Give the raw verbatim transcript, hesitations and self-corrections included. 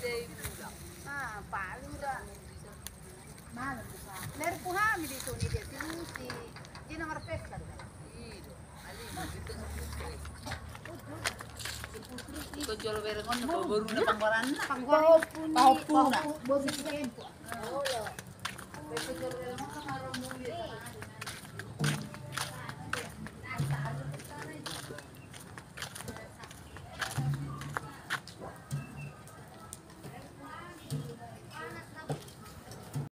Ah, paling udah. Malam bisa. Ler puhami di sini dia sini. Dia nomor pesta. Ito jual berengon na baru na pangwaran na. Pangwaran. Paupo na. Bobo sa tempo. Oh, yo. Pwede jual berengon na